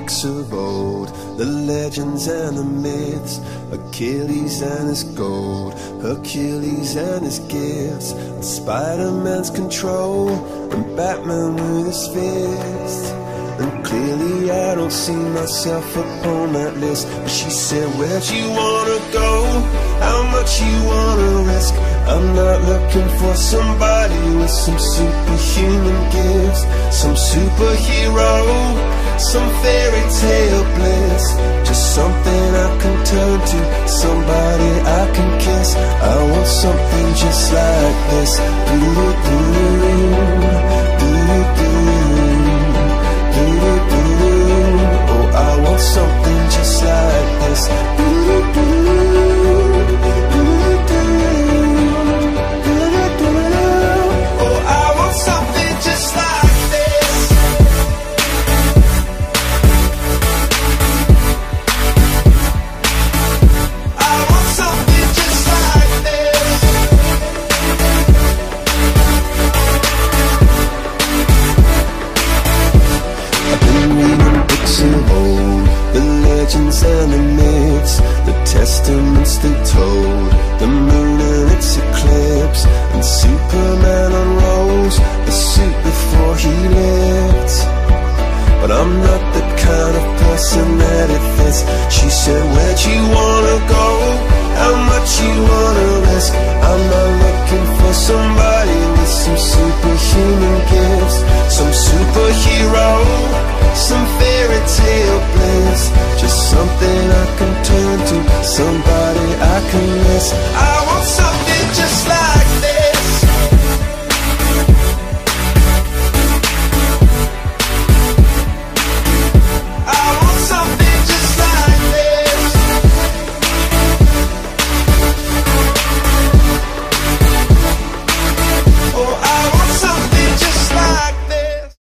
books of old, the legends and the myths, Achilles and his gold, Hercules and his gifts, and Spider-Man's control, and Batman with his fist. And clearly I don't see myself upon that list. But she said, where'd you wanna go? How much you wanna risk? I'm not looking for somebody with some superhuman gifts, some superhero, some fairy tale bliss. Just something I can turn to, somebody I can kiss. I want something just like this. Oh, I want something just like this. Oh, I want something just like this. I want something just like this. I've been reading books of old, the legends and the myths, the testaments they told, the moon and its eclipse, and Superman unrolls the suit before he lived. But I'm not the kind of person that it fits. She said, where'd you wanna go? How much you wanna risk? I'm not looking for somebody with some superhuman gifts, some superhero, some fairy tale bliss. Just something I can turn to, somebody